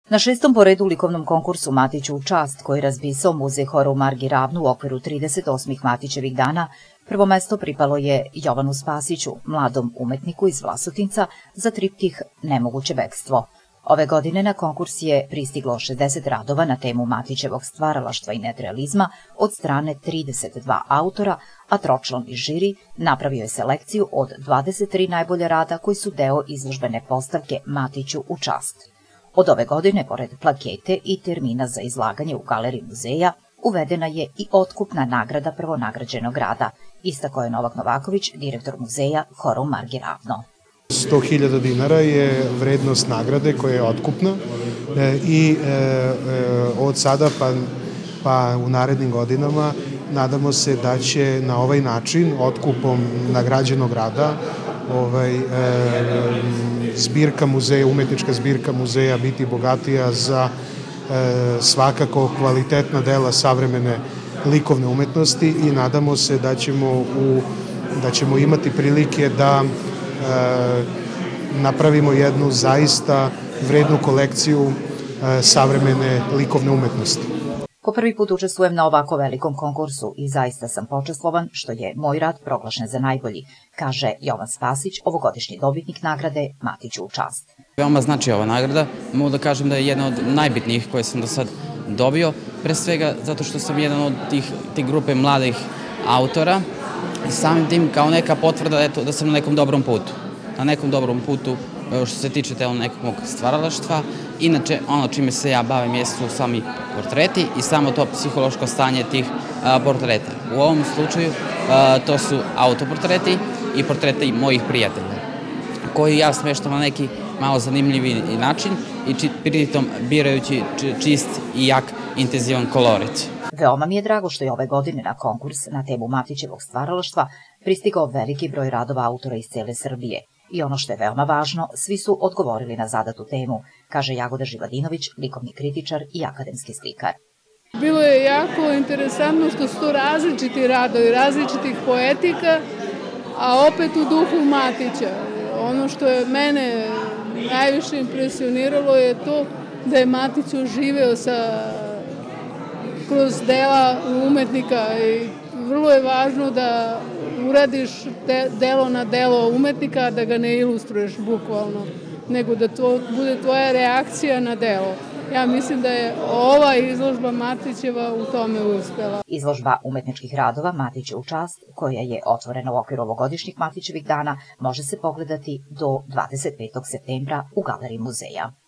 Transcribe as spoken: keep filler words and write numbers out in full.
Na šestom po redu likovnom konkursu Matiću u čast, koji razpisao Muzej hora u Margi Ravnu u okviru trideset osmih Matićevih dana, prvo mesto pripalo je Jovanu Spasiću, mladom umetniku iz Vlasotinca, za triptih Nemoguće bekstvo. Ove godine na konkurs je pristiglo šezdeset radova na temu Matićevog stvaralaštva i nedrealizma od strane trideset dva autora, a tročlani žiri napravio je selekciju od dvadeset tri najbolja rada koji su deo izložbene postavke Matiću u čast. Od ove godine, pored plakete i termina za izlaganje u galeriji muzeja, uvedena je i otkupna nagrada prvonagrađenog rada, istakao je Novak Novaković, direktor muzeja hora u Margi Ravno. sto hiljada dinara je vrednost nagrade koja je otkupna i od sada pa u narednim godinama nadamo se da će na ovaj način, otkupom nagrađenog rada, zbirka muzeja, umetnička zbirka muzeja biti bogatija za svakako kvalitetna dela savremene likovne umetnosti i nadamo se da ćemo imati prilike da napravimo jednu zaista vrednu kolekciju savremene likovne umetnosti. Po prvi put učestvujem na ovako velikom konkursu i zaista sam počastvovan što je moj rad proglašen za najbolji, kaže Jovan Spasić, ovogodišnji dobitnik nagrade Matiću u čast. Veoma znači ova nagrada, mogu da kažem da je jedna od najbitnijih koje sam do sad dobio, pre svega zato što sam jedan od tih grupe mladih autora i samim tim kao neka potvrda da sam na nekom dobrom putu. Na nekom dobrom putu što se tiče nekog stvaralaštva. Inače, ono čime se ja bavim jesu sami portreti i samo to psihološko stanje tih portreta. U ovom slučaju to su autoportreti i portreti mojih prijatelja, koji ja smeštam na neki malo zanimljivi način i pritom birajući čist i jak intenzivan kolorit. Veoma mi je drago što je ove godine na konkurs na temu Matićevog stvaralaštva pristigao veliki broj radova autora iz cele Srbije. I ono što je veoma važno, svi su odgovorili na zadatu temu, kaže Jagoda Živadinović, likovni kritičar i akademski slikar. Bilo je jako interesantno što su to različiti radovi, različitih poetika, a opet u duhu Matića. Ono što je mene najviše impresioniralo je to da je Matić oživeo kroz dela umetnika i vrlo je važno da uradiš delo na delo umetnika, da ga ne ilustruješ bukvalno, nego da to bude tvoja reakcija na delo. Ja mislim da je ova izložba Matićeva u tome uspela. Izložba umetničkih radova Matiću u čast, koja je otvorena u okviru ovogodišnjih Matićevih dana, može se pogledati do dvadeset petog septembra u galeriji muzeja.